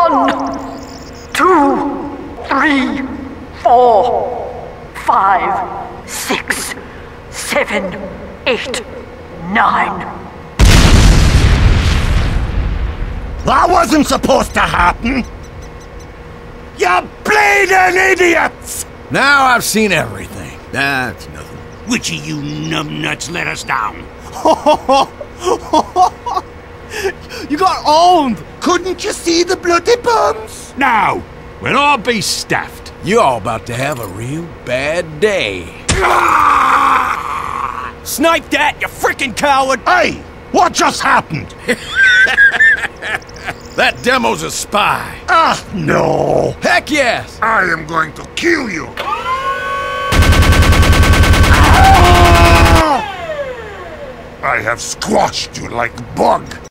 1, 2, 3, 4, 5, 6, 7, 8, 9. That wasn't supposed to happen! You bleeding idiots! Now I've seen everything. That's nothing. Which of you numbnuts let us down? You got owned! Couldn't you see the bloody bums? Now, we'll all be staffed. You're all about to have a real bad day. Snipe that, you frickin' coward! Hey! What just happened? That demo's a spy. Ah, no! Heck yes! I am going to kill you! I have squashed you like a bug.